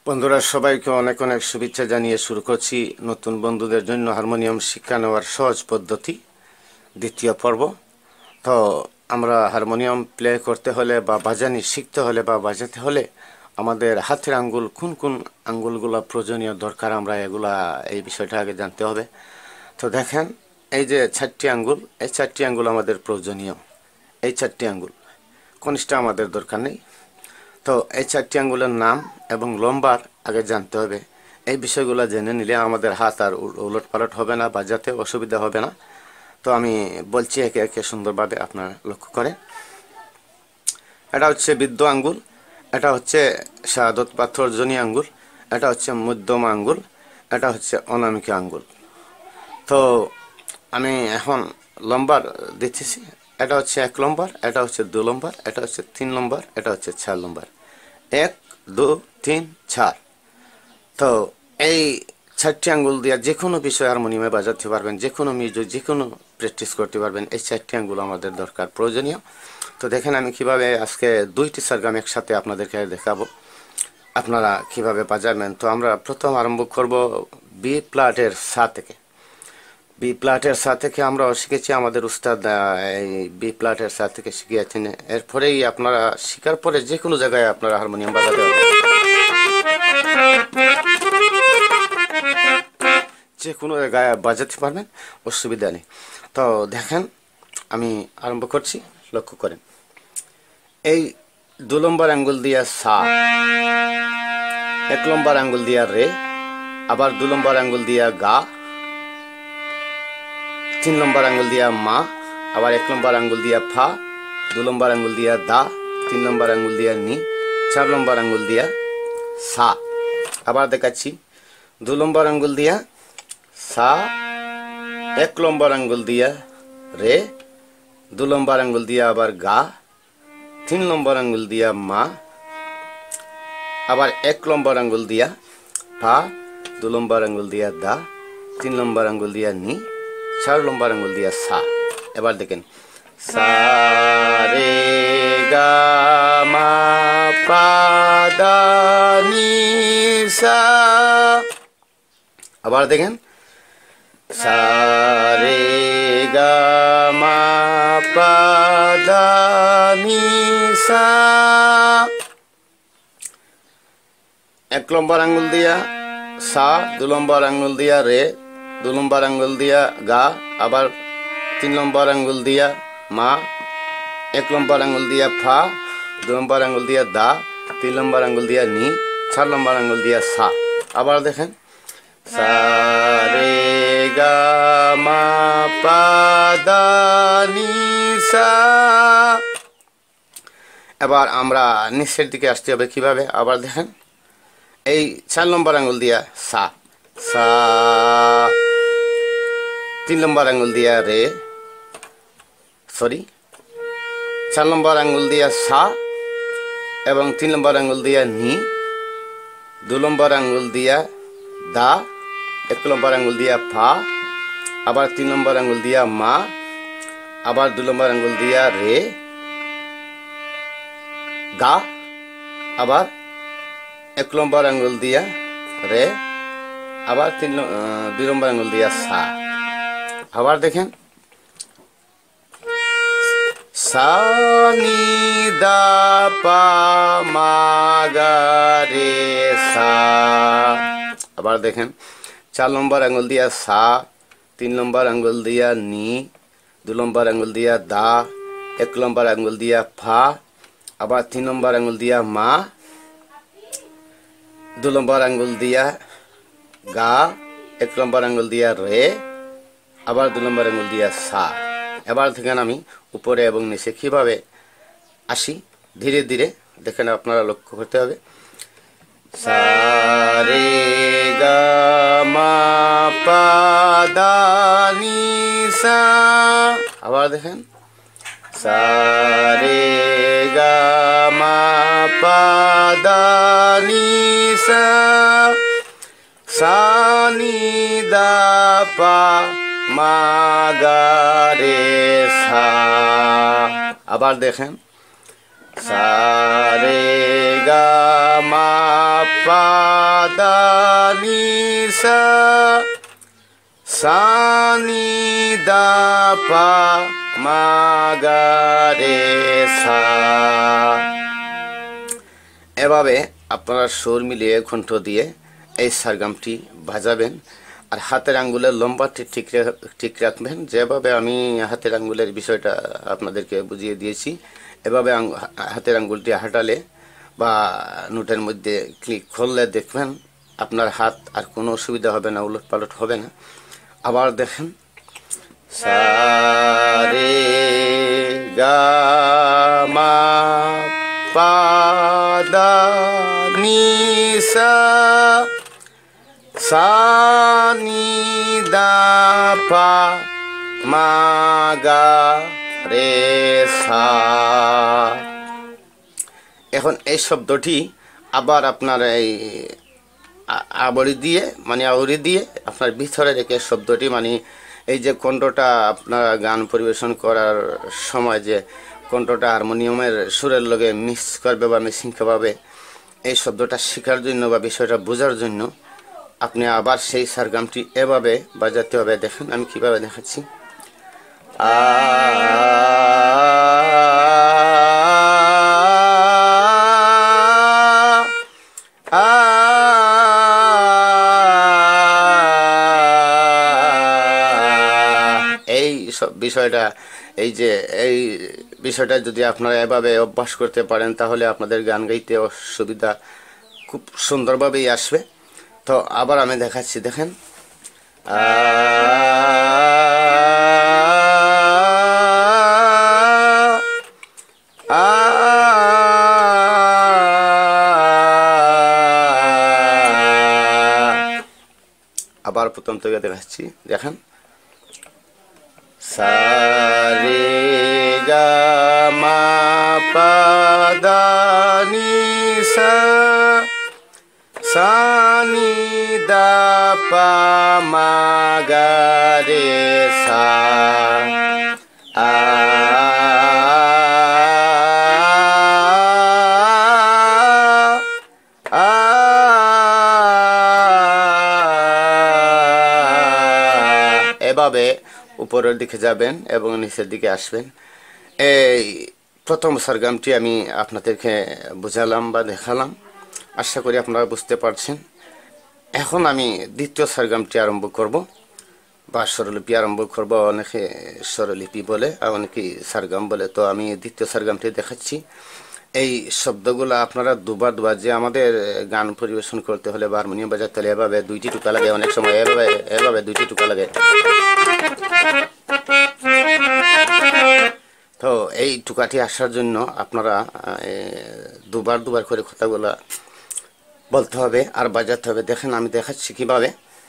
বন্ধুরা সবাইকে অনেক অনেক শুভেচ্ছা জানিয়ে শুরু করছি নতুন বন্ধুদের জন্য হারমোনিয়াম শিক্ষা নেওয়ার সহজ পদ্ধতি দ্বিতীয় পর্ব। তো আমরা হারমোনিয়াম প্লে করতে হলে বা বাজানি শিখতে হলে বা বাজাতে হলে আমাদের হাতের আঙ্গুল কোন কোন আঙ্গুলগুলো প্রয়োজনীয় দরকার, আমরা এই বিষয়টা আগে জানতে হবে। তো দেখেন, এই যে 4টি আঙ্গুল, এই 4টি আঙ্গুল আমাদের প্রয়োজনীয়। এই 4টি আঙ্গুল কনিষ্ঠা আমাদের দরকার নেই। তো এই 4টি আঙ্গুলের নাম এবং লম্বার আগে জানতে হবে। এই বিষয়গুলো জেনে নিলে আমাদের হাত আর উলট পালট হবে না, বাজাতে অসুবিধা হবে না। তো আমি বলছি একে একে সুন্দরভাবে আপনারা লক্ষ্য করেন। এটা হচ্ছে বৃদ্ধ আঙ্গুল, এটা হচ্ছে শাহাদত বা তর্জনী আঙ্গুল, এটা হচ্ছে মধ্যমা আঙ্গুল, এটা হচ্ছে অনামিকা আঙ্গুল। তো আমি এখন লম্বার দিতেছি। এটা হচ্ছে 1 নম্বর, এটা হচ্ছে 2 নম্বর, এটা হচ্ছে 3 নম্বর, এটা হচ্ছে 4 নম্বর। 1 2 3 4। তো এই 4টি আঙ্গুল দিয়ে যে কোনো বিষয় হারমোনিয়ামে বাজাতে পারবেন, যে কোনো মিউজিক, যে কোনো প্র্যাকটিস করতে পারবেন। এই 4টি আঙ্গুল আমাদের দরকার, প্রয়োজনীয়। তো দেখেন আমি কিভাবে আজকে 2টি সারগাম একসাথে আপনাদেরকে দেখাবো, আপনারা কিভাবে বাজাবেন। তো আমরা প্রথম আরম্ভ করব বি ফ্ল্যাটের সা থেকে। বি ফ্ল্যাটের সা থেকে আমরা শিখেছি, আমাদের উস্তাদ এই বি ফ্ল্যাটের সা থেকে শিখিয়েছেন। এরপরেই আপনারা শিখার পরে যে কোনো জায়গায় আপনারা হারমোনিয়াম বাজাতে পারবেন, যে কোনো জায়গায় বাজাতে পারবেন, অসুবিধা নেই। তো দেখেন আমি আরম্ভ করছি, লক্ষ্য করেন। এই 2 নম্বর আঙ্গুল দিয়া সা, 1 নম্বর আঙ্গুল দিয়া রে, আবার 2 নম্বর আঙ্গুল দিয়া গা, 3 নম্বর আঙ্গুল দিয়া মা, আবার 1 নম্বর আঙ্গুল দিয়া ফা, 2 নম্বর আঙ্গুল দিয়া দা, 3 নম্বর আঙ্গুল দিয়া নি, 4 নম্বর আঙ্গুল দিয়া সা। আবার দেখাচ্ছি, 2 নম্বর আঙ্গুল দিয়া সা, 1 নম্বর আঙ্গুল দিয়া রে, 2 নম্বর আঙ্গুল দিয়া আবার গা, 3 নম্বর আঙ্গুল দিয়া মা, আবার 1 নম্বর আঙ্গুল দিয়া ফা, 2 নম্বর আঙ্গুল দিয়া দা, 3 নম্বর আঙ্গুল দিয়া নি, 4 নম্বর আঙ্গুল দিয়া সা। এবার দেখেন, সা রে গা মা পা দা নি সা। আবার দেখেন, সা রে গা মা পা দা নি সা। 1 নম্বর আঙ্গুল দিয়া সা, 2 নম্বর আঙ্গুল দিয়া রে, 2 নম্বর আঙ্গুল দিয়া গা, আবার 3 নম্বর আঙ্গুল দিয়া মা, 1 নম্বর আঙ্গুল দিয়া ফা, 2 নম্বর আঙ্গুল দিয়া দা, 3 নম্বর আঙ্গুল দিয়া নি, 4 নম্বর আঙ্গুল দিয়া সা। আবার দেখেন, সা রে গা মা পা দা নি সা। এবার আমরা নিচের দিকে আসতে হবে কিভাবে, আবার দেখেন। এই 4 নম্বর আঙ্গুল দিয়া সা, সা, 3 নম্বর আঙ্গুল দিয়া রে, 4 নম্বর আঙ্গুল দিয়া সা এবং 3 নম্বর আঙ্গুল দিয়া নি, 2 নম্বর আঙ্গুল দিয়া দা, 1 নম্বর আঙ্গুল দিয়া ফা, আবার 3 নম্বর আঙ্গুল দিয়া মা, আবার 2 নম্বর আঙ্গুল দিয়া রে, গা, আবার 1 নম্বর আঙ্গুল দিয়া রে, আবার 2 নম্বর আঙ্গুল দিয়া সা। আবার দেখেন, সা নি দা পা মা গা রে সা। আবার দেখেন, 4 নম্বর আঙ্গুল দিয়া সা, 3 নম্বর আঙ্গুল দিয়া নি, 2 নম্বর আঙ্গুল দিয়া দা, 1 নম্বর আঙ্গুল দিয়া ফা, আবার 3 নম্বর আঙ্গুল দিয়া মা, 2 নম্বর আঙ্গুল দিয়া গা, 1 নম্বর আঙ্গুল দিয়া রে, আবার 2 নম্বর আঙ্গুল দিয়া সা। এবার দেখেন আমি উপরে এবং নিচে কিভাবে আসি, ধীরে ধীরে দেখেন, আপনারা লক্ষ্য করতে হবে। সা রে গা মা পা দা নি সা। আবার দেখেন, সা রে গা মা পা দা নি সা, সা নি দা পা মা গা রে সা। আবার দেখেন, সা রে গা মা পা দা নি সা, সা নি দা পা মা গা রে সা। এভাবে আপনারা সুর মিলিয়ে কণ্ঠ দিয়ে এই সারগামটি বাজাবেন। আর হাতের আঙ্গুলের লম্বাটি ঠিক রাখবেন, যেভাবে আমি হাতের আঙ্গুলের বিষয়টা আপনাদেরকে বুঝিয়ে দিয়েছি। এভাবে হাতের আঙ্গুলটি হাঁটালে বা নোটের মধ্যে ক্লিক করলে দেখবেন আপনার হাত আর কোনো অসুবিধা হবে না, উলট পালট হবে না। আবার দেখেন, সা রে গা মা পা দা নি সা, সা নি দা পা মা গা রে সা। এখন এই শব্দটি আবার আপনার এই আবড়ি দিয়ে আউরি দিয়ে আপনার ভিতরে রেখে শব্দটি এই যে কণ্ঠটা আপনারা গান পরিবেশন করার সময় যে কণ্ঠটা হারমোনিয়ামের সুরের লগে মিক্স করবে বা মিক্সিং করবে, এই শব্দটা শেখার জন্য বা বিষয়টা বোঝার জন্য আপনি আবার সেই সারগামটি এভাবে বাজাতে হবে। দেখেন আমি কিভাবে দেখাচ্ছি। এই বিষয়টা এই বিষয়টা যদি আপনারা এভাবে অভ্যাস করতে পারেন তাহলে আপনাদের গান গাইতে অসুবিধা খুব সুন্দরভাবেই আসবে। তো আবার আমি দেখাচ্ছি, দেখেন। আবার প্রথম থেকে দেখাচ্ছি, দেখেন। সা রে গা মা পা দা নি সা, সা নি দা পা মা গা রে সা। এভাবে উপরের দিকে যাবেন এবং নিচের দিকে আসবেন। এই প্রথম সারগামটি আমি আপনাদেরকে বুঝালাম বা দেখালাম, আশা করি আপনারা বুঝতে পারছেন। এখন আমি দ্বিতীয় সারগামটি আরম্ভ করব বা স্বরলিপি আরম্ভ করব। অনেকে স্বরলিপি বলে আর অনেকে সারগাম বলে। তো আমি দ্বিতীয় সারগামটি দেখাচ্ছি। এই শব্দগুলো আপনারা দুবার যে আমাদের গান পরিবেশন করতে হলে বা হারমোনিয়াম বাজাতে হলে এভাবে দুইটি টুকা লাগে, অনেক সময় এভাবে দুইটি টুকা লাগে। তো এই টুকাটি আসার জন্য আপনারা দুবার করে কথাগুলা বলতে হবে আর বাজাতে হবে। দেখেন আমি দেখাচ্ছি কিভাবে।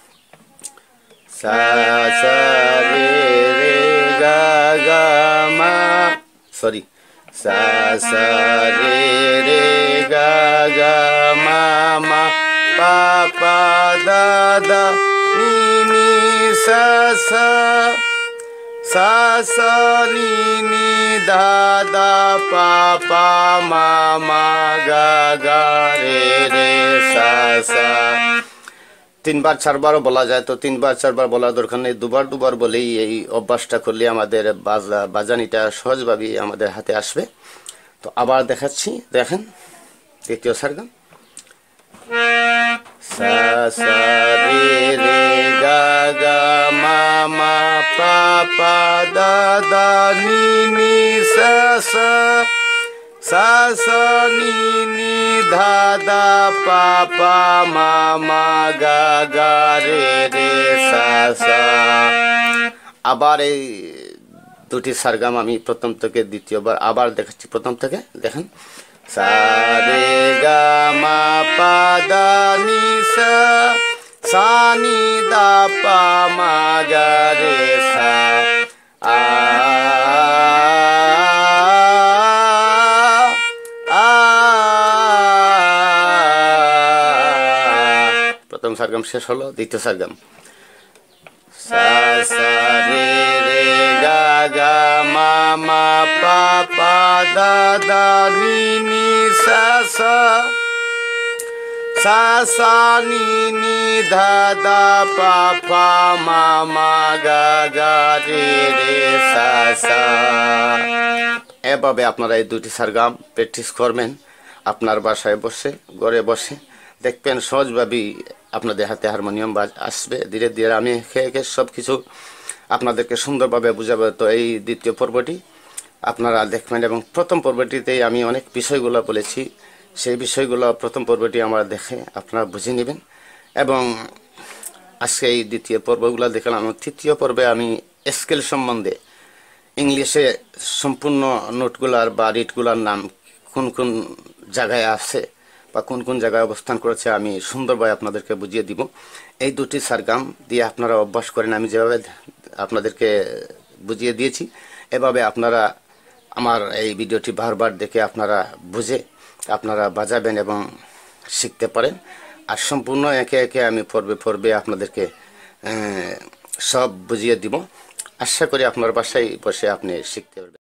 সা সা রে রে গা গা মা, সরি, সা সা রে রে গা গা মা মা পা পা দা দা নি নি সা সা, সা সা নি নি দা দা পা পা মা মা গা গা রে রে সা সা। তিনবার চারবারও বলা যায়, তো তিনবার চারবার বলার দরকার নেই, দুবার বলেই এই অভ্যাসটা করলে আমাদের বাজানিটা সহজভাবেই আমাদের হাতে আসবে। তো আবার দেখাচ্ছি, দেখেন দ্বিতীয় সারগাম। সা সা রে রে গা গা মা মা পা পা দা দা নি নি সা সা, সা সা নি নি ধা দা পা পা মা মা গা গা রে রে সা সা। আবার এই দুটি সারগাম আমি প্রথম থেকে দ্বিতীয়বার আবার দেখাচ্ছি প্রথম থেকে, দেখেন। সা রে গা মা পা দা নি সা, সা নি দা পা মা গা রে সা। প্রথম সারগাম শেষ হলো, দ্বিতীয় সারগাম। সা সা রে রে গা গা মা মা পা পা দা দা নি নি সা সা সা সা নি নি ধা ধা পা পা মা মা গা গা রে রে সা সা। এভাবে আপনারা এই দুটি সারগাম প্র্যাকটিস করবেন আপনার বাসায় বসে, ঘরে বসে, দেখবেন সহজভাবেই আপনাদের হাতে হারমোনিয়াম বাজ আসবে ধীরে ধীরে। আমি একে সব কিছু আপনাদেরকে সুন্দরভাবে বুঝাবো। তো এই দ্বিতীয় পর্বটি আপনারা দেখবেন এবং প্রথম পর্বটিতেই আমি অনেক বিষয়গুলো বলেছি, সেই বিষয়গুলো প্রথম পর্বটি আমরা দেখে আপনারা বুঝে নেবেন। এবং আজকে এই দ্বিতীয় পর্বগুলো দেখলাম। তৃতীয় পর্বে আমি স্কেল সম্বন্ধে ইংলিশে সম্পূর্ণ নোটগুলার বা রিটগুলার নাম কোন কোন জায়গায় আছে বা কোন কোন জায়গায় অবস্থান করেছে আমি সুন্দরভাবে আপনাদেরকে বুঝিয়ে দিব। এই দুটি সারগাম দিয়ে আপনারা অভ্যাস করেন। আমি যেভাবে আপনাদেরকে বুঝিয়ে দিয়েছি এভাবে আপনারা আমার এই ভিডিওটি বারবার দেখে আপনারা বুঝে আপনারা বাজাবেন এবং শিখতে পারেন। আর সম্পূর্ণ একে একে আমি পর্বে পর্বে আপনাদেরকে সব বুঝিয়ে দিব। আশা করি আপনার বাসায় বসে আপনি শিখতে পারবেন।